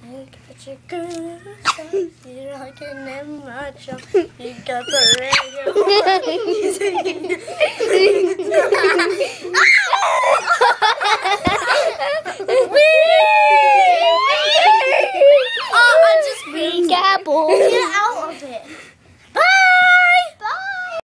You got your good stuff, you're rocking in my truck. You got the radio. Oh, I just Big apple. Get out of it.